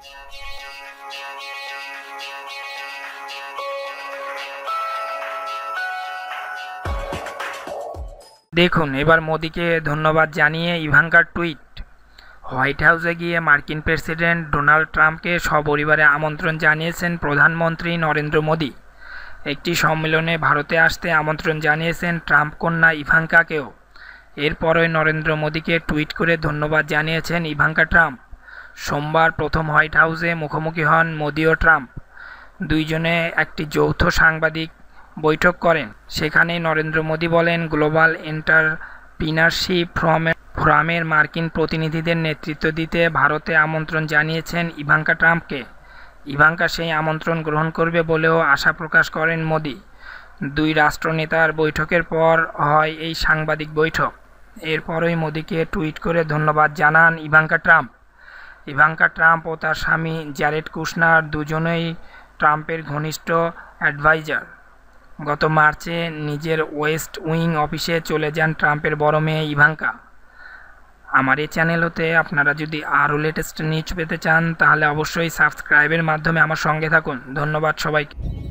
দেখুন এবার মোদিকে ধন্যবাদ জানিয়ে ইভাঙ্কার টুইট। হোয়াইট হাউসে গিয়ে মার্কিন প্রেসিডেন্ট ডোনাল্ড ট্রাম্পকে সপরিবারে আমন্ত্রণ জানিয়েছেন প্রধানমন্ত্রী নরেন্দ্র মোদি। একটি সম্মেলনে ভারতে আসতে আমন্ত্রণ জানিয়েছেন ট্রাম্প কন্যা ইভাঙ্কাকেও। এরপরই নরেন্দ্র মোদিকে টুইট করে ধন্যবাদ জানিয়েছেন ইভাঙ্কা ট্রাম্প। সোমবার প্রথম হোয়াইট হাউসে মুখোমুখি হন মোদি ও ট্রাম্প। দুইজনে একটি যৌথ সাংবাদিক বৈঠক করেন। সেখানে নরেন্দ্র মোদি বলেন, গ্লোবাল এন্টারপ্রিনারশিপ ফোরামের মার্কিন প্রতিনিধিদের নেতৃত্ব দিতে ভারতে আমন্ত্রণ জানিয়েছেন ইভাঙ্কা ট্রাম্পকে। ইভাঙ্কা সেই আমন্ত্রণ গ্রহণ করবে বলেও আশা প্রকাশ করেন মোদি। দুই রাষ্ট্রনেতার বৈঠকের পর হয় এই সাংবাদিক বৈঠক। এরপরই মোদিকে টুইট করে ধন্যবাদ জানান ইভাঙ্কা ট্রাম্প। ইভাঙ্কা ট্রাম্প ও তার স্বামী জ্যারেড কুশনার দুজনেই ট্রাম্পের ঘনিষ্ঠ অ্যাডভাইজার। গত মার্চে নিজের ওয়েস্ট উইং অফিসে চলে যান ট্রাম্পের বড় মেয়ে ইভাঙ্কা। আমার এই চ্যানেল হতে আপনারা যদি আরও লেটেস্ট নিউজ পেতে চান তাহলে অবশ্যই সাবস্ক্রাইবের মাধ্যমে আমার সঙ্গে থাকুন। ধন্যবাদ সবাইকে।